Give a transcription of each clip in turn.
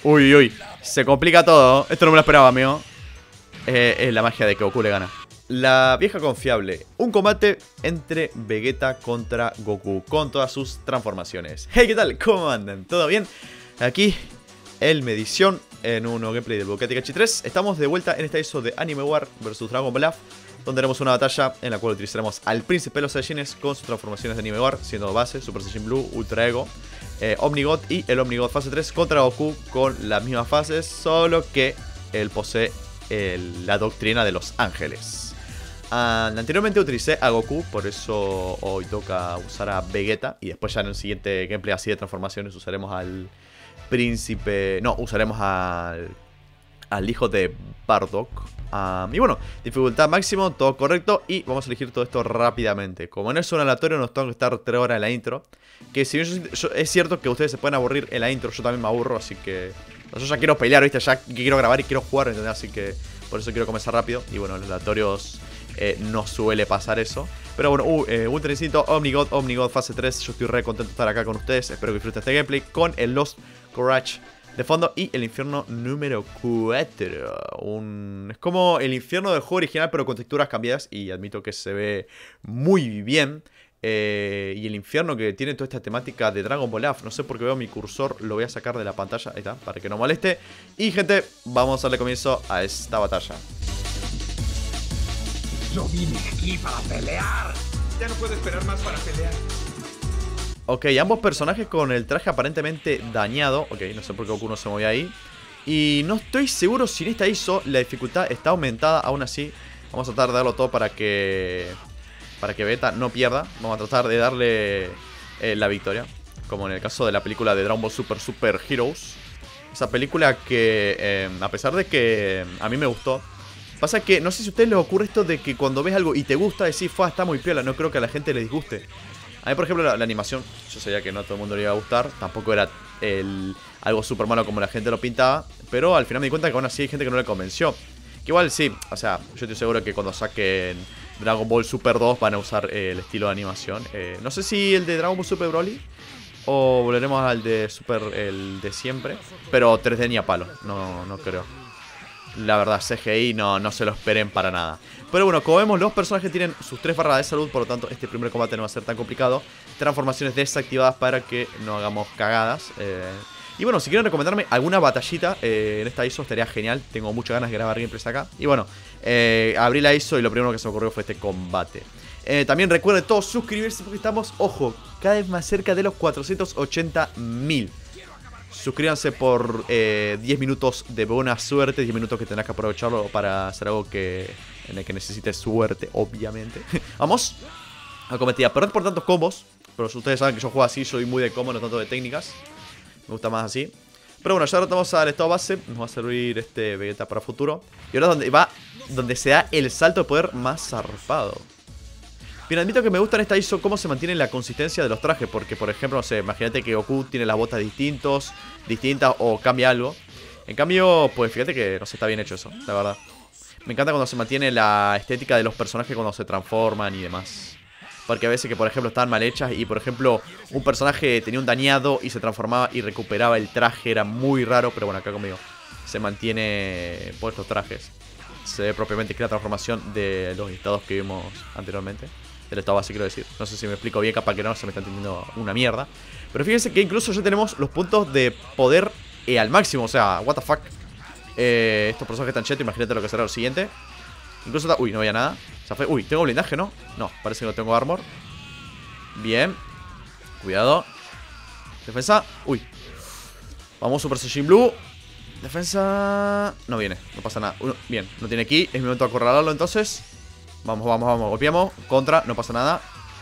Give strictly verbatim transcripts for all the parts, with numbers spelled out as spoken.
Uy, uy, se complica todo. Esto no me lo esperaba, amigo. eh, Es la magia de que Goku le gana. La vieja confiable. Un combate entre Vegeta contra Goku, con todas sus transformaciones. Hey, ¿qué tal? ¿Cómo andan? ¿Todo bien? Aquí, el Medición, en un nuevo gameplay del Budokai Tenkaichi tres. Estamos de vuelta en esta I S O de Anime War versus Dragon Ball F, donde haremos una batalla en la cual utilizaremos al príncipe de los Saiyajines con sus transformaciones de Anime War, siendo base, Super Saiyan Blue, Ultra Ego, eh, Omnigod y el Omnigod fase tres contra Goku con las mismas fases, solo que él posee el, la doctrina de los ángeles. Uh, anteriormente utilicé a Goku, por eso hoy toca usar a Vegeta. Y después ya en el siguiente gameplay así de transformaciones usaremos al príncipe... No, usaremos al, al hijo de Bardock. um, Y bueno, dificultad máximo, todo correcto. Y vamos a elegir todo esto rápidamente. Como no es un aleatorio, nos tengo que estar tres horas en la intro. Que si bien yo, yo, es cierto que ustedes se pueden aburrir en la intro, yo también me aburro, así que... Yo ya quiero pelear, ¿viste? Ya quiero grabar y quiero jugar, ¿entendés? Así que por eso quiero comenzar rápido. Y bueno, los aleatorios... Eh, no suele pasar eso. Pero bueno, uh, eh, Ultra Instinto, Omnigod, Omnigod fase tres. Yo estoy re contento de estar acá con ustedes. Espero que disfruten este gameplay con el Lost Courage de fondo y el infierno número cuatro. Un... Es como el infierno del juego original, pero con texturas cambiadas. Y admito que se ve muy bien. Eh, y el infierno que tiene toda esta temática de Dragon Ball F. No sé por qué veo mi cursor, lo voy a sacar de la pantalla. Ahí está, para que no moleste. Y gente, vamos a darle comienzo a esta batalla. Yo vine aquí para pelear. Ya no puedo esperar más para pelear. Ok, ambos personajes con el traje aparentemente dañado. Ok, no sé por qué Goku no se movía ahí. Y no estoy seguro si en esta I S O la dificultad está aumentada. Aún así, vamos a tratar de darlo todo para que Para que Vegeta no pierda. Vamos a tratar de darle eh, la victoria, como en el caso de la película de Dragon Ball Super Super Heroes. Esa película que, eh, a pesar de que a mí me gustó, pasa que, no sé si a ustedes les ocurre esto de que cuando ves algo y te gusta, decís, fue, está muy piola, no creo que a la gente le disguste. A mí, por ejemplo, la, la animación, yo sabía que no a todo el mundo le iba a gustar, tampoco era el, algo súper malo como la gente lo pintaba, pero al final me di cuenta que aún así hay gente que no le convenció. Que igual sí, o sea, yo estoy seguro que cuando saquen Dragon Ball Super dos van a usar eh, el estilo de animación. Eh, no sé si el de Dragon Ball Super Broly o volveremos al de Super, el de siempre, pero tres D ni a palo, no, no creo. La verdad, C G I no, no se lo esperen para nada. Pero bueno, como vemos, los personajes tienen sus tres barras de salud. Por lo tanto, este primer combate no va a ser tan complicado. Transformaciones desactivadas para que no hagamos cagadas. eh, Y bueno, si quieren recomendarme alguna batallita eh, en esta I S O estaría genial. Tengo muchas ganas de grabar gameplays acá. Y bueno, eh, abrí la I S O y lo primero que se me ocurrió fue este combate. eh, También recuerden todos suscribirse porque estamos, ojo, cada vez más cerca de los cuatrocientos ochenta mil. Suscríbanse por eh, diez minutos de buena suerte. diez minutos que tendrás que aprovecharlo para hacer algo que en el que necesites suerte, obviamente. Vamos a cometer a perder por tantos combos. Pero ustedes saben que yo juego así, soy muy de combo, no tanto de técnicas. Me gusta más así. Pero bueno, ya vamos al estado base. Nos va a servir este Vegeta para futuro. Y ahora es donde va, donde se da el salto de poder más zarpado. Bien, admito que me gusta en esta I S O cómo se mantiene la consistencia de los trajes. Porque, por ejemplo, no sé, imagínate que Goku tiene las botas distintos, distintas o cambia algo. En cambio, pues fíjate que no sé, está bien hecho eso, la verdad. Me encanta cuando se mantiene la estética de los personajes cuando se transforman y demás. Porque a veces que, por ejemplo, estaban mal hechas y, por ejemplo, un personaje tenía un dañado y se transformaba y recuperaba el traje. Era muy raro, pero bueno, acá conmigo se mantiene por estos trajes. Se ve propiamente que la transformación de los estados que vimos anteriormente. Del estado base, quiero decir. No sé si me explico bien, capaz que no, se me está entendiendo una mierda. Pero fíjense que incluso ya tenemos los puntos de poder eh, al máximo. O sea, what the fuck. eh, Estos personajes están chetos, imagínate lo que será lo siguiente. Incluso está... Uy, no había nada. O sea, fue... Uy, tengo blindaje, ¿no? No, parece que no tengo armor. Bien. Cuidado. Defensa. Uy. Vamos, Super Saiyan Blue. Defensa... No viene, no pasa nada. Uno. Bien, no tiene ki. Es mi momento de acorralarlo entonces. Vamos, vamos, vamos, golpeamos. Contra, no pasa nada.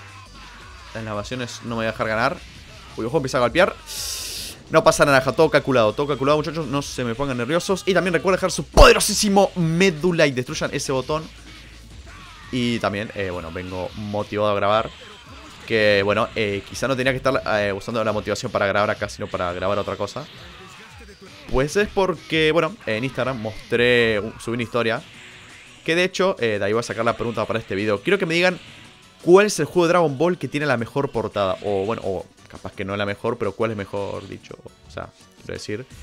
Las lavaciones no me voy a dejar ganar. Uy, ojo, empieza a golpear. No pasa nada, todo calculado, todo calculado, muchachos. No se me pongan nerviosos. Y también recuerden dejar su poderosísimo Médula y destruyan ese botón. Y también, eh, bueno, vengo motivado a grabar. Que, bueno, eh, quizá no tenía que estar eh, usando la motivación para grabar acá, sino para grabar otra cosa. Pues es porque, bueno, en Instagram mostré, subí una historia. Que de hecho, eh, de ahí voy a sacar la pregunta para este video. Quiero que me digan cuál es el juego de Dragon Ball que tiene la mejor portada. O bueno, o capaz que no es la mejor, pero cuál es mejor dicho. O sea, quiero decir,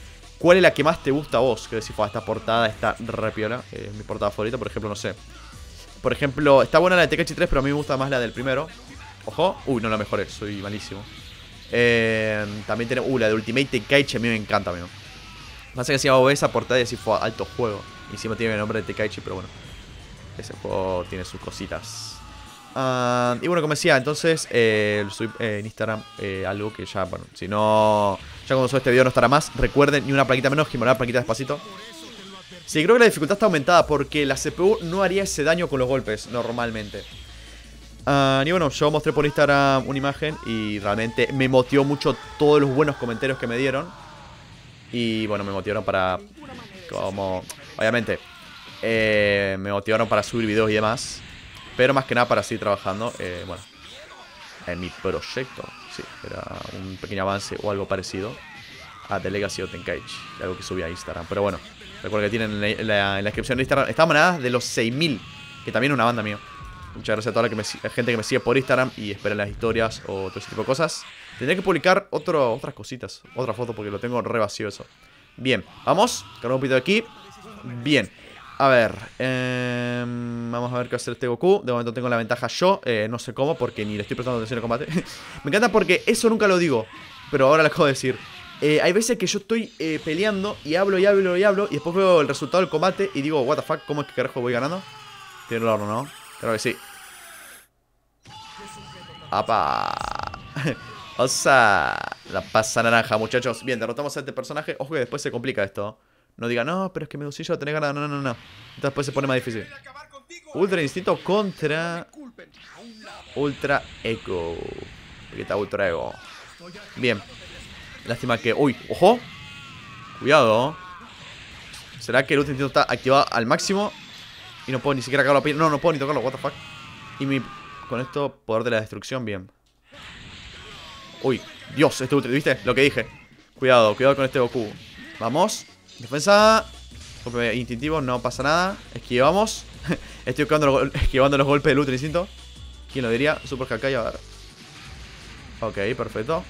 ¿Cuál es la que más te gusta a vos? Que decís, esta portada está re piola. Es eh, mi portada favorita, por ejemplo, no sé. Por ejemplo, está buena la de Tenkaichi tres, pero a mí me gusta más la del primero. Ojo. Uy, no la mejoré, soy malísimo. Eh, también tenemos... Uh, la de Ultimate Tenkaichi a mí me encanta, amigo. Pasa que si hago esa portada y así fue alto juego. Y encima tiene el nombre de Tenkaichi, pero bueno. Ese juego tiene sus cositas. Uh, y bueno, como decía, entonces eh, subí eh, en Instagram eh, algo que ya, bueno, si no... Ya cuando suba este video no estará más. Recuerden, ni una plaquita menos, gimonar plaquita despacito. Sí, creo que la dificultad está aumentada porque la C P U no haría ese daño con los golpes normalmente. Uh, y bueno, yo mostré por Instagram una imagen y realmente me motivó mucho todos los buenos comentarios que me dieron. Y bueno, me motivaron para... Como... Obviamente eh, me motivaron para subir videos y demás. Pero más que nada para seguir trabajando eh, bueno, en mi proyecto. Sí, era un pequeño avance o algo parecido a The Legacy of Tenkaichi, algo que subí a Instagram. Pero bueno, recuerden que tienen en la, en la, en la descripción de Instagram. Estamos nada de los seis mil, que también es una banda mío. Muchas gracias a toda la, que me, la gente que me sigue por Instagram y esperen las historias o todo ese tipo de cosas. Tendré que publicar otro, otras cositas, otra foto porque lo tengo re vacío eso. Bien, vamos, cargamos un poquito de aquí. Bien, a ver, eh, vamos a ver qué hacer este Goku. De momento tengo la ventaja yo, eh, no sé cómo porque ni le estoy prestando atención al combate. Me encanta porque eso nunca lo digo, pero ahora lo acabo de decir. eh, Hay veces que yo estoy eh, peleando y hablo y hablo y hablo y después veo el resultado del combate y digo, what the fuck, ¿cómo es que carajo voy ganando? Tiene el horno, ¿no? Creo que sí. ¡Apa! O sea, la pasa naranja, muchachos. Bien, derrotamos a este personaje. Ojo que después se complica esto. No diga, no, pero es que Medusillo tenés ganas. No, no, no, no. Después se pone más difícil. Ultra Instinto contra Ultra Echo. Aquí está Ultra Ego. Bien. Lástima que... Uy, ojo. Cuidado. ¿Será que el Ultra Instinto está activado al máximo? Y no puedo ni siquiera cagarlo a pie. No, no puedo ni tocarlo, what the fuck. Y mi... con esto, poder de la destrucción, bien. Uy, Dios, este Ultra, ¿viste? Lo que dije. Cuidado, cuidado con este Goku. Vamos. Defensa. Golpe instintivo, no pasa nada. Esquivamos. Estoy esquivando los, esquivando los golpes del Ultra Instinto. ¿Quién lo diría? Super Hakai, a ver. Ok, perfecto.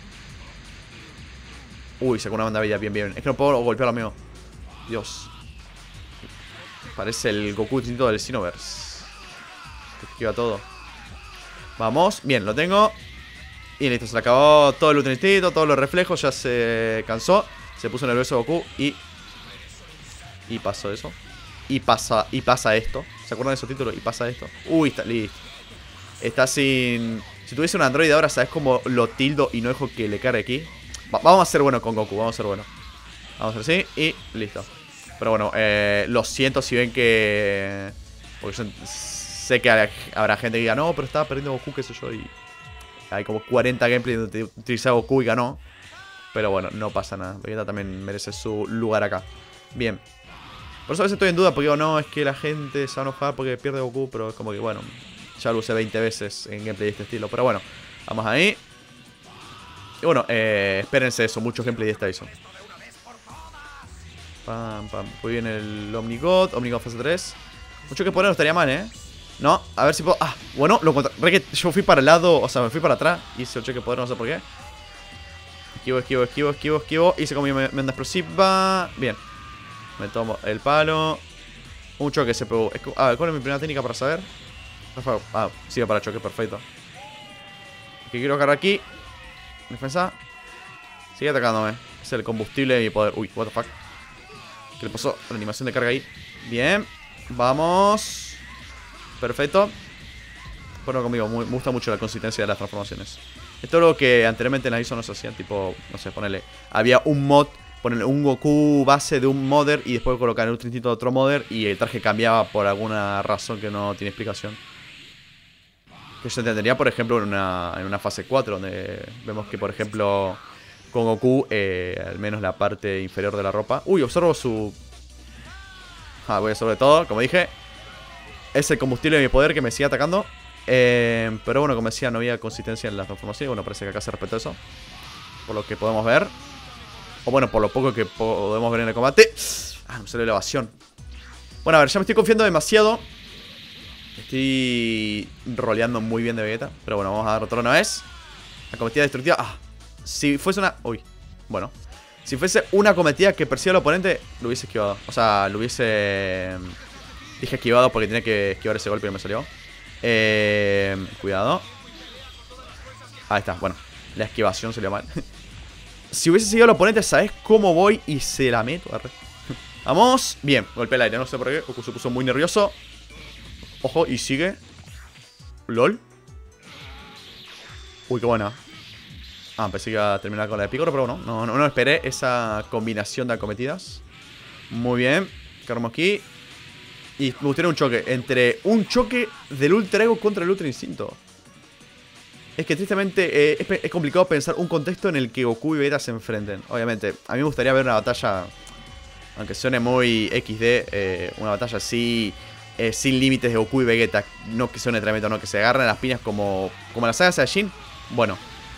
Uy, sacó una banda bella, bien, bien. Es que no puedo golpear lo mío. Dios. Parece el Goku Instinto del Xenoverse. Esquiva todo. Vamos, bien, lo tengo. Y listo, se le acabó todo el Ultra Instinto, todos los reflejos, ya se cansó. Se puso nervioso Goku y... Y pasó eso. Y pasa, y pasa esto. ¿Se acuerdan de esos títulos? Y pasa esto. Uy, está listo. Está sin... Si tuviese un Android ahora, ¿sabes cómo lo tildo y no dejo que le cargue aquí? Va, vamos a ser buenos con Goku, vamos a ser buenos. Vamos a hacer así y listo. Pero bueno, eh, lo siento si ven que... Porque yo sé que habrá gente que diga, no, pero estaba perdiendo Goku, qué sé yo, y... Hay como cuarenta gameplays donde utiliza Goku y ganó. Pero bueno, no pasa nada. Vegeta también merece su lugar acá. Bien. Por eso a veces estoy en duda porque digo, no, es que la gente se va a enojar porque pierde Goku. Pero es como que, bueno, ya lo usé veinte veces en gameplay de este estilo. Pero bueno, vamos ahí. Y bueno, eh, espérense eso, muchos gameplays de esta hizo. Pam, pam. Muy bien el Omnigod, Omnigod fase tres. Mucho que poner no estaría mal, ¿eh? No, a ver si puedo... Ah, bueno, lo encontré. Re que yo fui para el lado, o sea, me fui para atrás. Hice el cheque de poder, no sé por qué. Esquivo, esquivo, esquivo, esquivo, esquivo. Hice como mi menda explosiva. Bien. Me tomo el palo. Un choque se pegó. A ver, ¿cuál es mi primera técnica para saber? Ah, sigue para choque, perfecto. Que quiero agarrar aquí. Defensa. Sigue atacándome. Es el combustible de mi poder. Uy, what the fuck. ¿Qué le pasó? La animación de carga ahí. Bien. Vamos. Perfecto. Bueno, conmigo, me gusta mucho la consistencia de las transformaciones. Esto es lo que anteriormente en la I S O no se hacían. Tipo, no sé, ponerle. Había un mod, ponerle un Goku base de un modder y después colocar el Ultra Instinto de otro modder y el traje cambiaba por alguna razón que no tiene explicación. Que se entendería, por ejemplo, en una, en una fase cuatro, donde vemos que, por ejemplo, con Goku, eh, al menos la parte inferior de la ropa. Uy, observo su... Ah, voy a sobre todo, como dije. Es el combustible de mi poder que me sigue atacando. Eh, pero bueno, como decía, no había consistencia en las transformaciones. Bueno, parece que acá se respetó eso. Por lo que podemos ver. O bueno, por lo poco que podemos ver en el combate. Ah, me salió elevación. Bueno, a ver, ya me estoy confiando demasiado. Estoy roleando muy bien de Vegeta. Pero bueno, vamos a dar otra una vez. La cometida destructiva. Ah, si fuese una... Uy, bueno. Si fuese una acometida que persigue al oponente, lo hubiese esquivado. O sea, lo hubiese... Dije esquivado porque tenía que esquivar ese golpe y no me salió. Eh, cuidado. Ahí está, bueno. La esquivación salió mal. Si hubiese seguido al oponente, ¿sabes cómo voy? Y se la meto. Arre. Vamos. Bien, golpe al aire, no sé por qué. Goku se puso muy nervioso. Ojo, y sigue. LOL. Uy, qué buena. Ah, pensé que iba a terminar con la de Piccolo, pero bueno, no, no, no esperé esa combinación de acometidas. Muy bien, cargamos aquí. Y me gustaría un choque, entre un choque del Ultra Ego contra el Ultra Instinto. Es que tristemente eh, es, es complicado pensar un contexto en el que Goku y Vegeta se enfrenten. Obviamente, a mí me gustaría ver una batalla, aunque suene muy equis de, eh, una batalla así, eh, sin límites de Goku y Vegeta. No que suene tremendo, no, que se agarren las piñas como, como la saga Saiyajin. Bueno.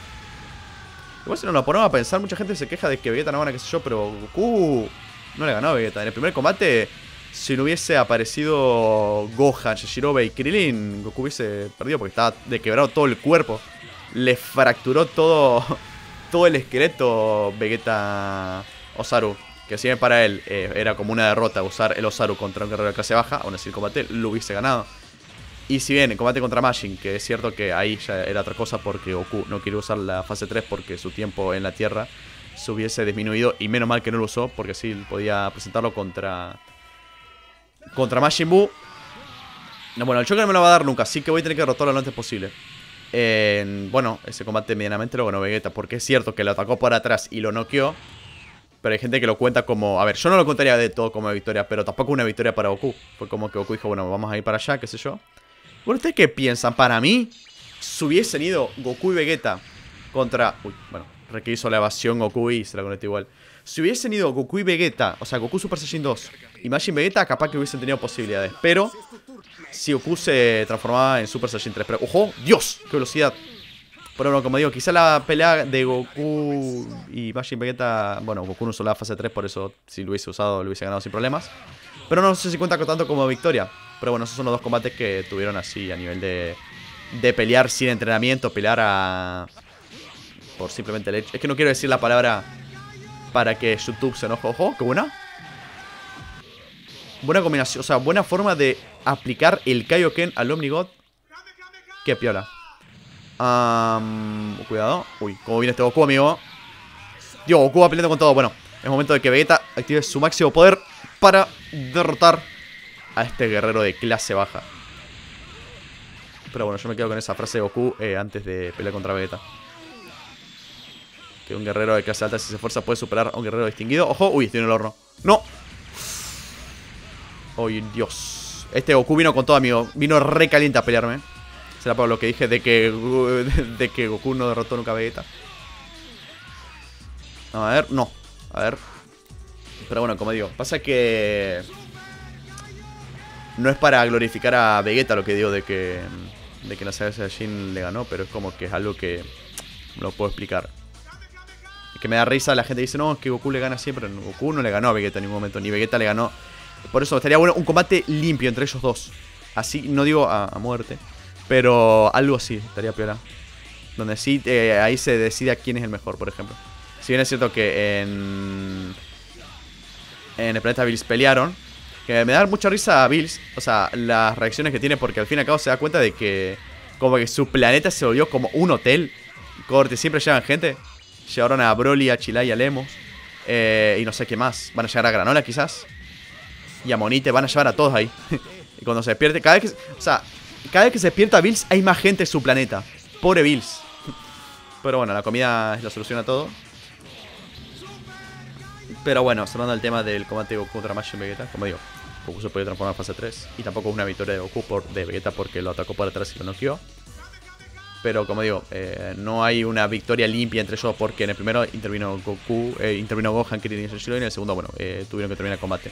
Igual si nos lo ponemos a pensar, mucha gente se queja de que Vegeta no gana, qué sé yo, pero Goku no le ganó a Vegeta. En el primer combate, si no hubiese aparecido Gohan, Yajirobe y Krillin, Goku hubiese perdido porque estaba desquebrado todo el cuerpo. Le fracturó todo, todo el esqueleto Vegeta Osaru. Que si bien para él eh, era como una derrota usar el Osaru contra un guerrero de clase baja, aún así el combate lo hubiese ganado. Y si bien el combate contra Majin, que es cierto que ahí ya era otra cosa porque Goku no quiere usar la fase tres porque su tiempo en la Tierra se hubiese disminuido. Y menos mal que no lo usó porque sí podía presentarlo contra Contra Majin Buu. No, bueno, el choque no me lo va a dar nunca, así que voy a tener que derrotarlo lo antes posible. eh, Bueno, ese combate medianamente lo ganó Vegeta, porque es cierto que lo atacó por atrás y lo noqueó. Pero hay gente que lo cuenta como... A ver, yo no lo contaría de todo como victoria, pero tampoco una victoria para Goku. Fue como que Goku dijo, bueno, vamos a ir para allá, qué sé yo. Bueno, ¿ustedes qué piensan? Para mí, si hubiesen ido Goku y Vegeta contra... Uy, bueno, re que hizo la evasión Goku y se la conectó igual. Si hubiesen ido Goku y Vegeta, o sea, Goku Super Saiyan dos y Majin Vegeta, capaz que hubiesen tenido posibilidades. Pero, si Goku se transformaba en Super Saiyan tres... Pero, ¡ojo! ¡Dios! ¡Qué velocidad! Pero bueno, como digo, quizá la pelea de Goku y Majin Vegeta... Bueno, Goku no usó la fase tres, por eso si lo hubiese usado lo hubiese ganado sin problemas. Pero no sé si cuenta con tanto como victoria. Pero bueno, esos son los dos combates que tuvieron así a nivel de, de pelear sin entrenamiento, pelear a... Por simplemente el hecho... Es que no quiero decir la palabra para que YouTube se enoje. Ojo, qué buena. Buena combinación, o sea, buena forma de aplicar el Kaioken al Omnigod. Qué piola. Um, cuidado. Uy, cómo viene este Goku, amigo. Dios, Goku va peleando con todo. Bueno, es momento de que Vegeta active su máximo poder para derrotar a este guerrero de clase baja. Pero bueno, yo me quedo con esa frase de Goku eh, antes de pelear contra Vegeta. Que un guerrero de clase alta, si se esfuerza, puede superar a un guerrero distinguido. ¡Ojo! ¡Uy! Estoy en el horno. ¡No! ¡Uy, Dios! Este Goku vino con todo, amigo. Vino re caliente a pelearme. Será por lo que dije de que, de que Goku no derrotó nunca a Vegeta. A ver, no. A ver. Pero bueno, como digo, pasa que... No es para glorificar a Vegeta lo que digo de que... De que la saga Saiyajin le ganó, pero es como que es algo que... No lo puedo explicar. Es que me da risa, la gente dice, no, es que Goku le gana siempre. Goku no le ganó a Vegeta en ningún momento, ni Vegeta le ganó. Por eso estaría bueno un combate limpio entre ellos dos. Así, no digo a, a muerte, pero algo así, estaría piola. Donde sí, eh, ahí se decida quién es el mejor, por ejemplo. Si bien es cierto que en... En el planeta Bills pelearon. Que me da mucha risa a Bills, o sea, las reacciones que tiene, porque al fin y al cabo se da cuenta de que... Como que su planeta se volvió como un hotel. Corte, siempre llevan gente. Llevaron a Broly, a Chilai, a Lemos. Eh, y no sé qué más. Van a llegar a Granola quizás. Y a Monite, van a llevar a todos ahí. Y cuando se despierte, cada vez que... O sea, cada vez que se despierta Bills hay más gente en su planeta. Pobre Bills. Pero bueno, la comida es la solución a todo. Pero bueno, cerrando el tema del combate de Goku contra Majin Vegeta, como digo, Goku se puede transformar en fase tres. Y tampoco es una victoria de Goku por, de Vegeta porque lo atacó por atrás y lo noqueó. Pero como digo, eh, no hay una victoria limpia entre ellos porque en el primero intervino Goku, eh, intervino Gohan, Krillin y Yajirobe, y en el segundo, bueno, eh, tuvieron que terminar el combate.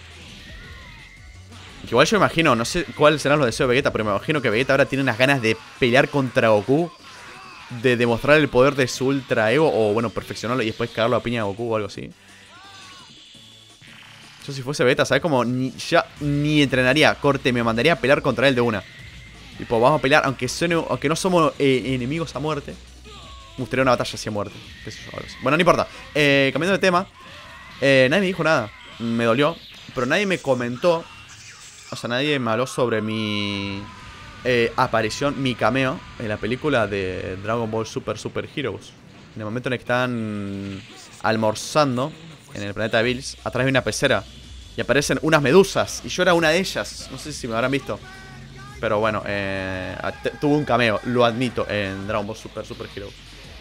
Que igual yo me imagino, no sé cuáles serán los deseos de Vegeta, pero me imagino que Vegeta ahora tiene unas ganas de pelear contra Goku, de demostrar el poder de su Ultra Ego, o bueno, perfeccionarlo y después cagarlo a piña a Goku o algo así. Yo si fuese Vegeta, ¿sabes? Como ni, ya ni entrenaría, corte, me mandaría a pelear contra él de una. Tipo, vamos a pelear, aunque, suene, aunque no somos eh, enemigos a muerte. Me gustaría una batalla así a muerte. ¿Qué sé yo? Bueno, no importa. Eh, cambiando de tema. Eh, nadie me dijo nada. Me dolió. Pero nadie me comentó. O sea, nadie me habló sobre mi eh, aparición, mi cameo en la película de Dragon Ball Super Super Heroes. En el momento en el que están almorzando en el planeta de Bills, atrás de una pecera. Y aparecen unas medusas. Y yo era una de ellas. No sé si me habrán visto. Pero bueno, eh, tuve un cameo, lo admito, en Dragon Ball Super Super Heroes.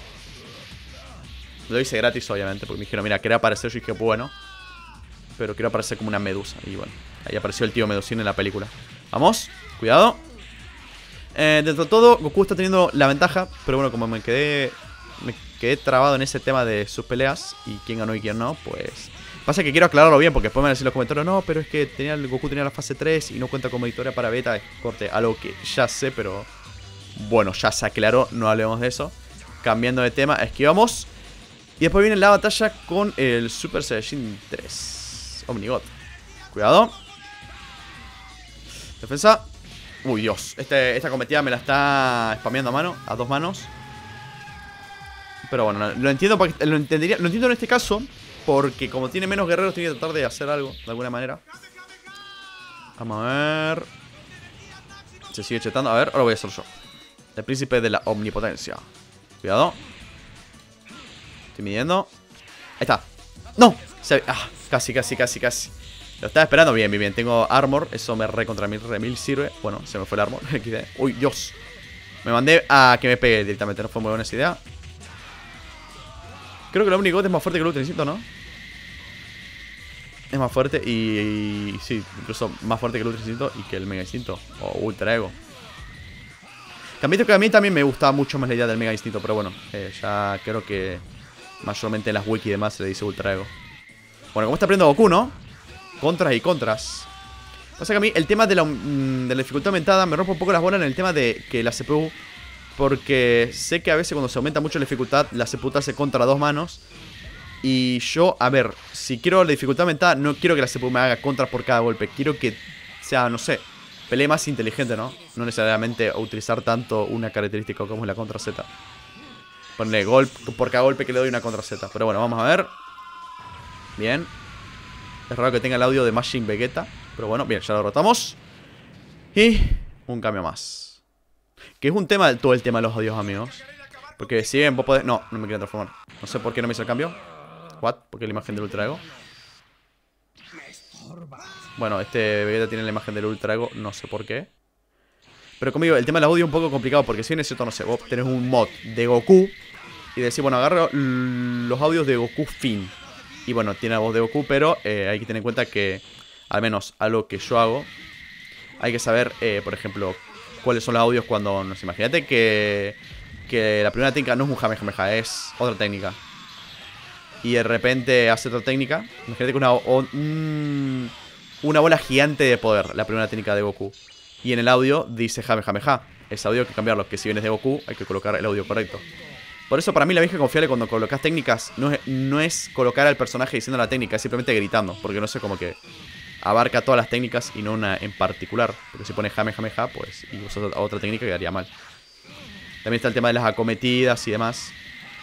Lo hice gratis, obviamente, porque me dijeron, mira, quería aparecer. Yo dije, bueno, pero quiero aparecer como una medusa. Y bueno, ahí apareció el tío Medusín en la película. Vamos, cuidado. eh, Dentro de todo, Goku está teniendo la ventaja. Pero bueno, como me quedé Me quedé trabado en ese tema de sus peleas y quién ganó y quién no, pues... Pasa que quiero aclararlo bien, porque después me van a decir en los comentarios, no, pero es que tenía, el Goku tenía la fase tres y no cuenta como victoria para beta. Corte, algo que ya sé, pero... Bueno, ya se aclaró, no hablemos de eso. Cambiando de tema, esquivamos. Y después viene la batalla con el Super Saiyajin tres Omnigot. Cuidado. Defensa. Uy, Dios, este, esta cometida me la está spameando a mano, a dos manos. Pero bueno, lo entiendo, lo entendería, lo entiendo en este caso, porque como tiene menos guerreros tiene que tratar de hacer algo, de alguna manera. Vamos a ver. Se sigue chetando, a ver, ahora voy a hacer yo. El príncipe de la omnipotencia. Cuidado. Estoy midiendo. Ahí está. ¡No! Se... Ah, casi, casi, casi, casi. Lo estaba esperando. Bien, bien, bien. Tengo armor. Eso me re contra mil remil sirve. Bueno, se me fue el armor. Uy, Dios. Me mandé a que me pegue directamente. No fue muy buena esa idea. Creo que el Omnigot es más fuerte que el Ultra Instinto, ¿no? Es más fuerte y, y... Sí, incluso más fuerte que el Ultra Instinto y que el Mega Instinto. O Ultra Ego. También que a mí también me gustaba mucho más la idea del Mega Instinto. Pero bueno, eh, ya creo que mayormente en las wiki y demás se le dice Ultra Ego. Bueno, como está aprendiendo Goku, ¿no? Contras y contras. Pasa que a mí el tema de la, de la dificultad aumentada me rompe un poco las bolas en el tema de que la C P U... Porque sé que a veces cuando se aumenta mucho la dificultad, la C P U te hace contra dos manos. Y yo, a ver, si quiero la dificultad aumentada, no quiero que la C P U me haga contra por cada golpe. Quiero que sea, no sé, pelee más inteligente, ¿no? No necesariamente utilizar tanto una característica como es la contra Z. Ponle golpe, por cada golpe que le doy una contra Z. Pero bueno, vamos a ver. Bien. Es raro que tenga el audio de Majin Vegeta. Pero bueno, bien, ya lo derrotamos. Y un cambio más. Que es un tema, todo el tema de los audios, amigos. Porque si bien vos podés... No, no me quiero transformar. No sé por qué no me hizo el cambio. What? Porque la imagen del Ultra Ego. Bueno, este Vegeta tiene la imagen del Ultra Ego. No sé por qué. Pero conmigo, el tema del audio es un poco complicado. Porque si bien es cierto, no sé, vos tenés un mod de Goku y decís, bueno, agarro los audios de Goku Fin. Y bueno, tiene la voz de Goku, pero eh, hay que tener en cuenta que, al menos algo que yo hago, hay que saber, eh, por ejemplo, cuáles son los audios cuando, no sé, imagínate que, que la primera técnica no es un Kamehameha, es otra técnica. Y de repente hace otra técnica. Imagínate que una, o, un, una bola gigante de poder, la primera técnica de Goku. Y en el audio dice Kamehameha. Ese audio hay que cambiarlo, que si vienes de Goku hay que colocar el audio correcto. Por eso para mí la vieja confiable cuando colocas técnicas no es, no es colocar al personaje diciendo la técnica, es simplemente gritando. Porque no sé, como que abarca todas las técnicas y no una en particular. Porque si pones Kamehameha, pues, y usas otra técnica quedaría mal. También está el tema de las acometidas y demás.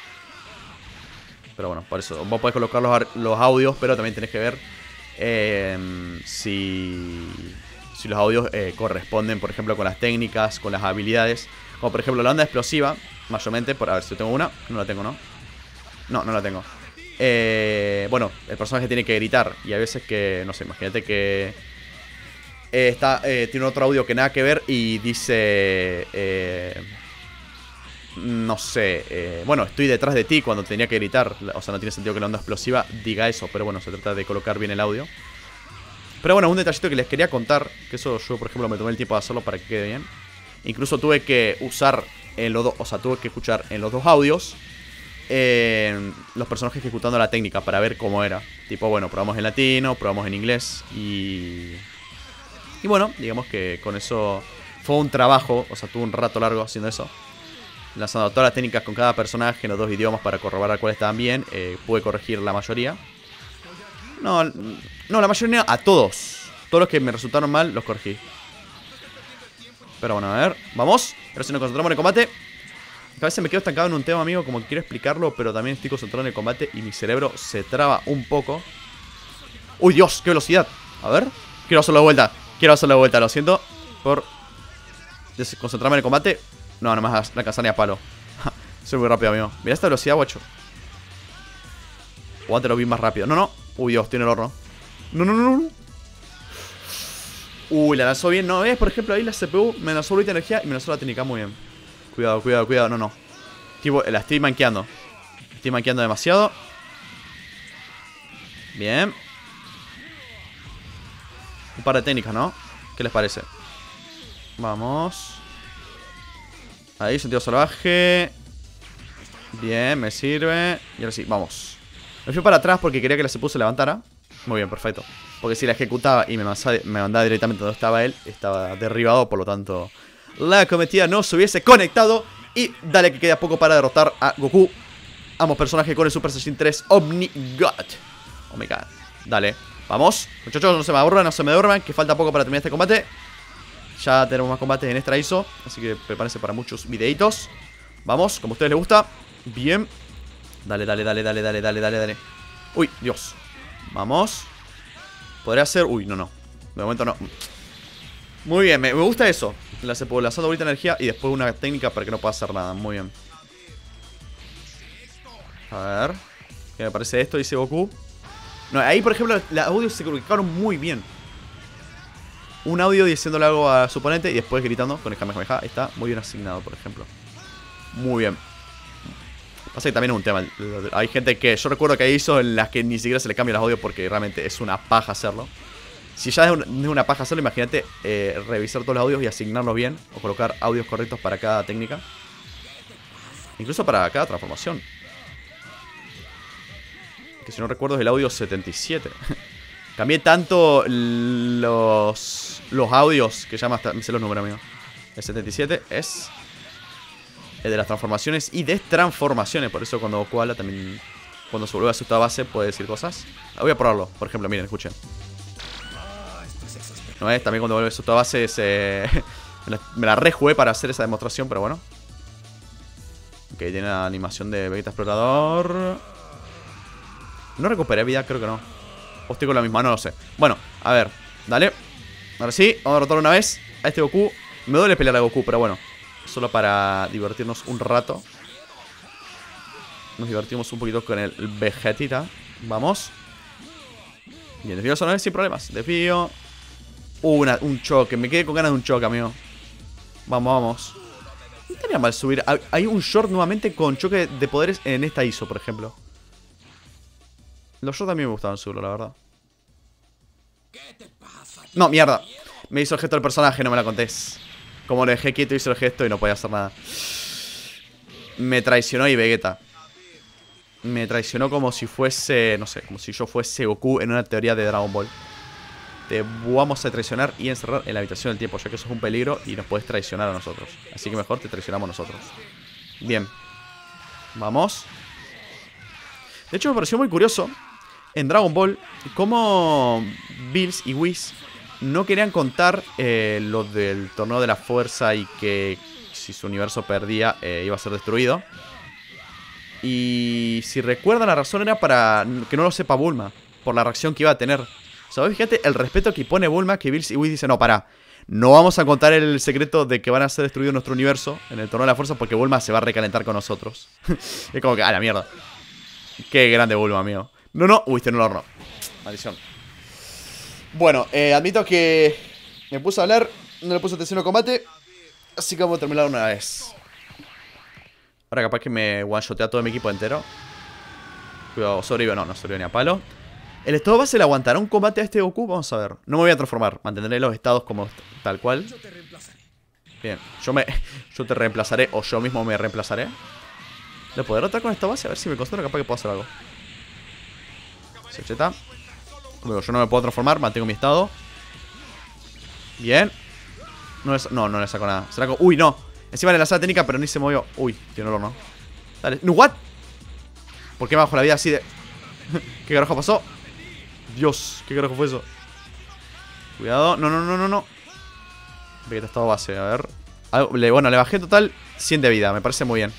Pero bueno, por eso vos podés colocar los, los audios, pero también tenés que ver eh, si, si los audios eh, corresponden, por ejemplo, con las técnicas, con las habilidades. Como por ejemplo la onda explosiva, mayormente, por a ver si yo tengo una. No la tengo, ¿no? No, no la tengo. Eh, bueno, el personaje tiene que gritar. Y hay veces que, no sé, imagínate que eh, está, eh, tiene otro audio que nada que ver y dice... Eh, no sé, eh, bueno, estoy detrás de ti cuando tenía que gritar. O sea, no tiene sentido que la onda explosiva diga eso. Pero bueno, se trata de colocar bien el audio. Pero bueno, un detallito que les quería contar, que eso yo, por ejemplo, me tomé el tiempo de hacerlo para que quede bien. Incluso tuve que usar en los dos, o sea, tuve que escuchar en los dos audios eh, los personajes ejecutando la técnica para ver cómo era. Tipo, bueno, probamos en latino, probamos en inglés y... Y bueno, digamos que con eso fue un trabajo, o sea, tuve un rato largo haciendo eso. Lanzando todas las técnicas con cada personaje en los dos idiomas para corroborar cuáles estaban bien. Eh, pude corregir la mayoría. No, no, la mayoría a todos. Todos los que me resultaron mal los corregí. Pero bueno, a ver, vamos. Pero si nos concentramos en el combate. A veces me quedo estancado en un tema, amigo, como que quiero explicarlo, pero también estoy concentrado en el combate y mi cerebro se traba un poco. ¡Uy, Dios! ¡Qué velocidad! A ver. Quiero hacerlo de vuelta. Quiero hacerlo de vuelta, lo siento. Por concentrarme en el combate. No, no me vas a alcanzar ni a palo. Soy muy rápido, amigo. Mira esta velocidad, guacho. O antes lo vi más rápido. No, no. Uy, Dios, tiene el horno. No, no, no, no. Uy, la lanzó bien. No, ves, por ejemplo, ahí la C P U me lanzó ahorita energía y me lanzó la técnica muy bien. Cuidado, cuidado, cuidado. No, no. Tipo, la estoy manqueando. Estoy manqueando demasiado. Bien. Un par de técnicas, ¿no? ¿Qué les parece? Vamos. Ahí, sentido salvaje. Bien, me sirve. Y ahora sí, vamos. Me fui para atrás porque quería que la C P U se levantara. Muy bien, perfecto. Porque si la ejecutaba y me mandaba, me mandaba directamente donde estaba él, estaba derribado, por lo tanto la cometida no se hubiese conectado. Y dale que queda poco para derrotar a Goku. Ambos personajes con el Super Saiyan tres Omni God. Oh my God. Dale, vamos. Muchachos, no se me aburran, no se me duerman, que falta poco para terminar este combate. Ya tenemos más combates en Extra I S O, así que prepárense para muchos videitos. Vamos, como a ustedes les gusta. Bien. Dale, dale, dale, dale, dale, dale, dale, dale. Uy, Dios. Vamos. Podría ser... Uy, no, no. De momento no. Muy bien, me, me gusta eso. La C P U lanzando ahorita energía y después una técnica para que no pueda hacer nada. Muy bien. A ver. ¿Qué me parece esto? Dice Goku. No, ahí por ejemplo los audios se comunicaron muy bien. Un audio diciéndole algo a su oponente y después gritando con el Kamehameha. Está muy bien asignado, por ejemplo. Muy bien. Pasa que también es un tema. Hay gente que... Yo recuerdo que hay I S O en las que ni siquiera se le cambian los audios porque realmente es una paja hacerlo. Si ya es una, es una paja hacerlo, imagínate eh, revisar todos los audios y asignarlos bien. O colocar audios correctos para cada técnica. Incluso para cada transformación. Que si no recuerdo es el audio setenta y siete. Cambié tanto los, los audios que ya me sé los números, amigo. El setenta y siete es el de las transformaciones y destransformaciones. Por eso cuando Goku habla también, cuando se vuelve a su estado base, puede decir cosas. Voy a probarlo, por ejemplo, miren, escuchen. ¿No es? También cuando vuelve a su estado base se... me, la, me la rejugué para hacer esa demostración, pero bueno. Ok, tiene la animación de Vegeta Explorador. ¿No recuperé vida? Creo que no. O estoy con la misma, no lo sé. Bueno, a ver, dale. Ahora sí, vamos a derrotar una vez a este Goku. Me duele pelear a Goku, pero bueno. Solo para divertirnos un rato. Nos divertimos un poquito con el Vegetita. Vamos. Bien, desvío sonores sin problemas. Desvío. Uh, una, un choque. Me quedé con ganas de un choque, amigo. Vamos, vamos. No estaría mal subir. Hay un short nuevamente con choque de poderes en esta I S O, por ejemplo. Los shorts también me gustaban subirlo, la verdad. No, mierda. Me hizo el gesto del personaje, no me la contés. Como lo dejé quieto, hizo el gesto y no podía hacer nada. Me traicionó y Vegeta. Me traicionó como si fuese, no sé, como si yo fuese Goku en una teoría de Dragon Ball. Te vamos a traicionar y encerrar en la habitación del tiempo, ya que eso es un peligro y nos puedes traicionar a nosotros. Así que mejor te traicionamos nosotros. Bien. Vamos. De hecho me pareció muy curioso en Dragon Ball cómo Bills y Whis no querían contar eh, lo del torneo de la fuerza y que si su universo perdía eh, iba a ser destruido. Y si recuerdan, la razón era para que no lo sepa Bulma, por la reacción que iba a tener. O sea, fíjate el respeto que pone Bulma, que Bills y Whis dicen, no, pará, no vamos a contar el secreto de que van a ser destruidos nuestro universo en el torneo de la fuerza porque Bulma se va a recalentar con nosotros. Es como que, a la mierda. Qué grande Bulma, amigo. No, no, uy, este no el horno. Maldición. Bueno, eh, admito que me puse a hablar, no le puse atención al combate, así que vamos a terminar una vez. Ahora capaz que me one-shotea todo mi equipo entero. Cuidado, sobrevivo, no, no sobrevivo ni a palo. ¿El estado base le aguantará un combate a este Goku? Vamos a ver. No me voy a transformar, mantendré los estados como tal cual. Bien, yo me yo te reemplazaré o yo mismo me reemplazaré. ¿Le podré derrotar con esta base? A ver si me concentro, capaz que puedo hacer algo. Secheta. Luego yo no me puedo transformar, mantengo mi estado. Bien. No, le, no, no le saco nada. Se la Uy, no. Encima le lanzé la técnica, pero ni se movió. Uy, tiene olor, ¿no? Dale. No, ¿what? ¿Por qué me bajo la vida así de...? ¿Qué carajo pasó? Dios, ¿qué carajo fue eso? Cuidado. No, no, no, no, no. Vegeta estado base, a ver. Algo, le, bueno, le bajé en total cien de vida, me parece muy bien.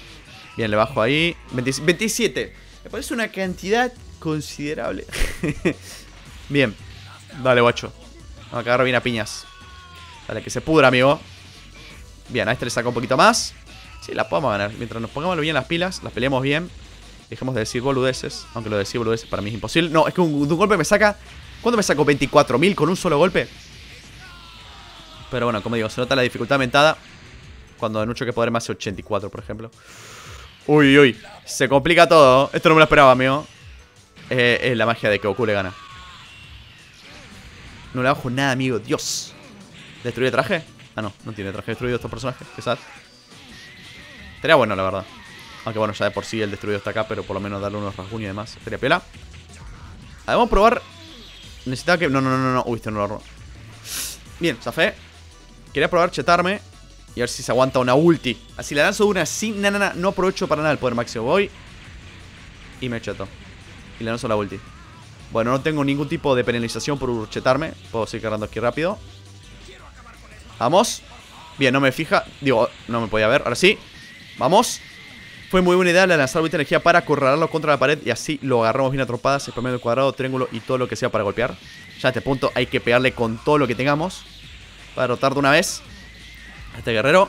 Bien, le bajo ahí. veintisiete. Me parece una cantidad considerable. Bien. Dale, guacho. Vamos a cagar bien a piñas. Dale, que se pudra, amigo. Bien, a este le saca un poquito más. Sí, la podemos ganar. Mientras nos pongamos bien las pilas, las peleemos bien. Dejemos de decir boludeces. Aunque lo de decir boludeces para mí es imposible. No, es que un, de un golpe me saca... ¿Cuánto me sacó? ¿veinticuatro mil con un solo golpe? Pero bueno, como digo, se nota la dificultad aumentada cuando en un choque poder me hace ochenta y cuatro, por ejemplo. Uy, uy, se complica todo. Esto no me lo esperaba, amigo. eh, Es la magia de que Goku le gana. No le bajo nada, amigo, Dios. ¿Destruye traje? Ah, no, no tiene traje destruido estos personajes. Qué sad. Estaría bueno, la verdad. Aunque bueno, ya de por sí el destruido está acá, pero por lo menos darle unos rasguños y demás. Estaría piola. A ver, vamos a probar. Necesitaba que... No, no, no, no, no. Uy, este no lo robo. Bien, zafé. Quería probar chetarme y a ver si se aguanta una ulti. Así la lanzo de una así, na, na, na, no aprovecho para nada el poder máximo. Voy y me cheto. Y le lanzo la ulti. Bueno, no tengo ningún tipo de penalización por chetarme. Puedo seguir cargando aquí rápido. Vamos. Bien, no me fija. Digo, no me podía ver. Ahora sí. Vamos. Fue muy buena idea la lanzar ulti de energía para acorralarlo contra la pared. Y así lo agarramos bien a trompadas. El promedio del cuadrado, triángulo y todo lo que sea para golpear. Ya a este punto hay que pegarle con todo lo que tengamos para derrotar de una vez a este guerrero.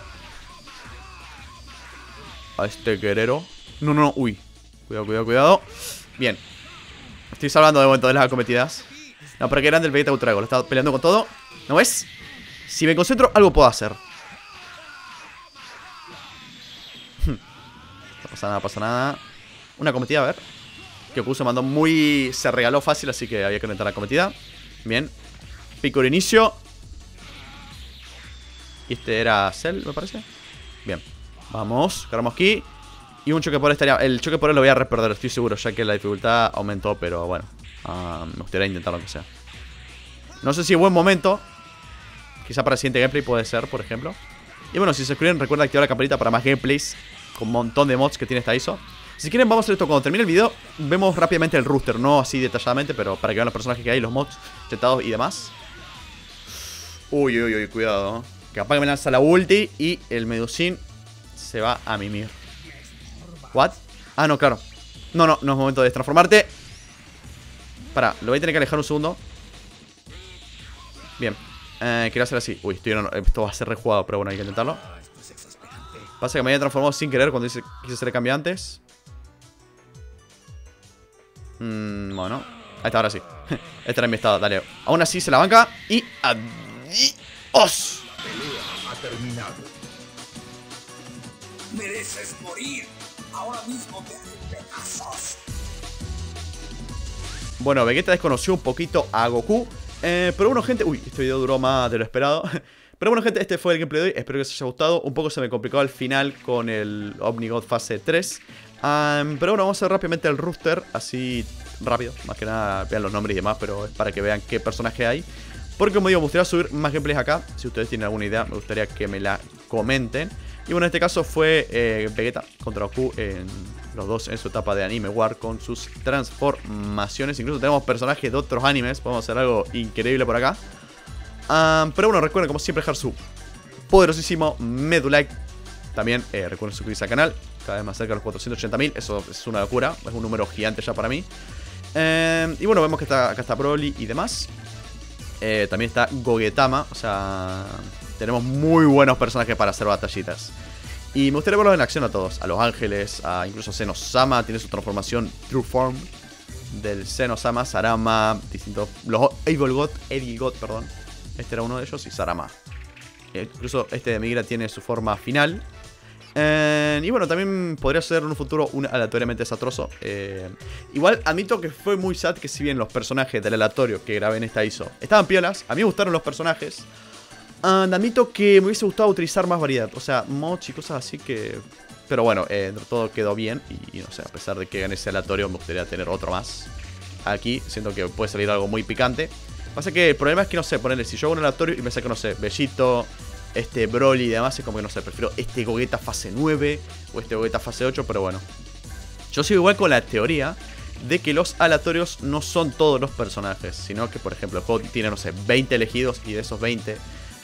A este guerrero. No, no, no, uy. Cuidado, cuidado, cuidado. Bien. Estoy salvando de momento de las acometidas. No, pero que grande el Vegeta Ultra Ego. Lo está peleando con todo. ¿No ves? Si me concentro, algo puedo hacer. No pasa nada, pasa nada. Una acometida, a ver. Que Goku se mandó muy... Se regaló fácil, así que había que intentar la acometida. Bien. Pico de inicio. Y este era Cell, me parece. Bien. Vamos. Cargamos aquí. Y un choque por estaría... El choque por él lo voy a reperder, estoy seguro, ya que la dificultad aumentó, pero bueno. Uh, me gustaría intentar lo que sea. No sé si es buen momento. Quizá para el siguiente gameplay puede ser, por ejemplo. Y bueno, si se suscriben, recuerden activar la campanita para más gameplays. Con un montón de mods que tiene esta I S O. Si quieren, vamos a hacer esto cuando termine el video. Vemos rápidamente el rooster, no así detalladamente, pero para que vean los personajes que hay, los mods, chetados y demás. Uy, uy, uy, cuidado. Capaz que me lanza la ulti y el Medusin se va a mimir. ¿What? Ah, no, claro. No, no, no es momento de transformarte. Pará, lo voy a tener que alejar un segundo. Bien. Eh, quiero hacer así. Uy, estoy, no, esto va a ser rejugado, pero bueno, hay que intentarlo. Pasa que me había transformado sin querer cuando hice, quise hacer el cambio antes. Mm, bueno. Ahí está, ahora sí. Este era mi estado, dale. Aún así se la banca y... ¡Adiós! Pelea ha terminado. Mereces morir. Ahora mismo te haré pedazos. Bueno, Vegeta desconoció un poquito a Goku. Eh, pero bueno, gente... Uy, este video duró más de lo esperado. Pero bueno, gente, este fue el gameplay de hoy. Espero que os haya gustado. Un poco se me complicó al final con el Omnigod fase tres. Um, pero bueno, vamos a hacer rápidamente el rooster. Así rápido. Más que nada vean los nombres y demás. Pero es para que vean qué personaje hay. Porque como digo, me gustaría subir más gameplays acá. Si ustedes tienen alguna idea, me gustaría que me la comenten. Y bueno, en este caso fue eh, Vegeta contra Goku. En los dos en su etapa de anime war con sus transformaciones. Incluso tenemos personajes de otros animes. Podemos hacer algo increíble por acá. Um, pero bueno, recuerden como siempre dejar su poderosísimo Medulike. También eh, recuerden suscribirse al canal. Cada vez más cerca de los cuatrocientos ochenta mil. Eso es una locura. Es un número gigante ya para mí. eh, Y bueno, vemos que está, acá está Broly y demás. eh, También está Gogetama. O sea, tenemos muy buenos personajes para hacer batallitas. Y me gustaría verlos en acción a todos. A los ángeles, a incluso Zenosama. Tiene su transformación True Form del Zenosama, Sarama, distintos... Los Evil God, Evil God, perdón. Este era uno de ellos y Sarama. eh, Incluso este de Migra tiene su forma final. eh, Y bueno, también podría ser en un futuro un aleatoriamente desastroso. eh, Igual admito que fue muy sad que si bien los personajes del aleatorio que grabé en esta I S O estaban piolas, a mí me gustaron los personajes. And admito que me hubiese gustado utilizar más variedad. O sea, mods y cosas así que... Pero bueno, eh, todo quedó bien. Y, y no sé, a pesar de que en ese aleatorio me gustaría tener otro más. Aquí siento que puede salir algo muy picante. Pasa que el problema es que no sé, ponerle, si yo hago un aleatorio y me saco, no sé, Bellito, este Broly y demás, es como que no sé, prefiero este Gogeta fase nueve o este Gogeta fase ocho, pero bueno. Yo sigo igual con la teoría de que los aleatorios no son todos los personajes, sino que, por ejemplo, el juego tiene, no sé, veinte elegidos y de esos veinte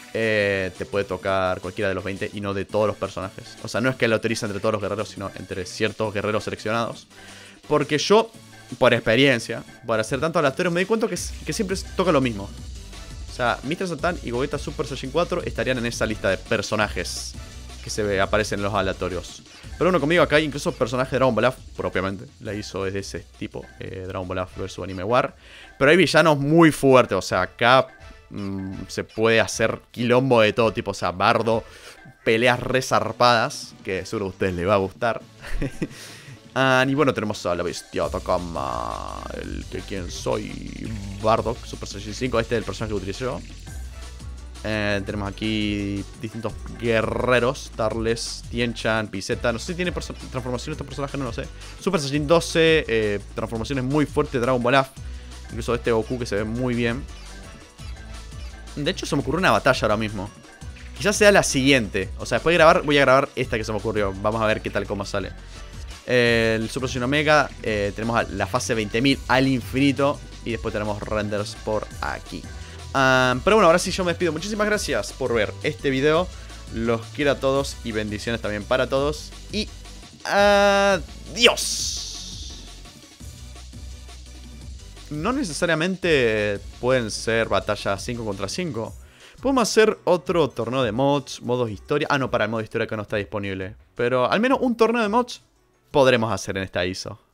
eh, te puede tocar cualquiera de los veinte y no de todos los personajes. O sea, no es que lo utiliza entre todos los guerreros, sino entre ciertos guerreros seleccionados. Porque yo, por experiencia, por hacer tanto aleatorio, me di cuenta que, que siempre toca lo mismo. O sea, mister Satan y Gogeta Super Saiyan cuatro estarían en esa lista de personajes que se ve, aparecen en los aleatorios. Pero bueno, conmigo acá hay incluso personajes de Dragon Ball F, propiamente. La hizo es de ese tipo, eh, Dragon Ball F versus Anime War. Pero hay villanos muy fuertes, o sea, acá mmm, se puede hacer quilombo de todo tipo. O sea, bardo, peleas resarpadas, que seguro a ustedes les va a gustar. uh, y bueno, tenemos a la bestia Takama, el que quien soy, Bardock, Super Saiyan cinco. Este es el personaje que utilicé yo. Eh, tenemos aquí distintos guerreros: Tarles, Tien-Chan, Piseta. No sé si tiene transformaciones este personaje, no lo sé. Super Saiyan doce, eh, transformaciones muy fuertes de Dragon Ball F. Incluso este Goku que se ve muy bien. De hecho se me ocurrió una batalla ahora mismo. Quizás sea la siguiente. O sea, después de grabar, voy a grabar esta que se me ocurrió. Vamos a ver qué tal, cómo sale. eh, El Super Saiyan Omega, eh, tenemos la fase veinte mil al infinito. Y después tenemos renders por aquí. Um, pero bueno, ahora sí yo me despido. Muchísimas gracias por ver este video. Los quiero a todos y bendiciones también para todos. Y adiós. No necesariamente pueden ser batallas cinco contra cinco. Podemos hacer otro torneo de mods, modos historia. Ah, no, para el modo historia que no está disponible. Pero al menos un torneo de mods podremos hacer en esta I S O.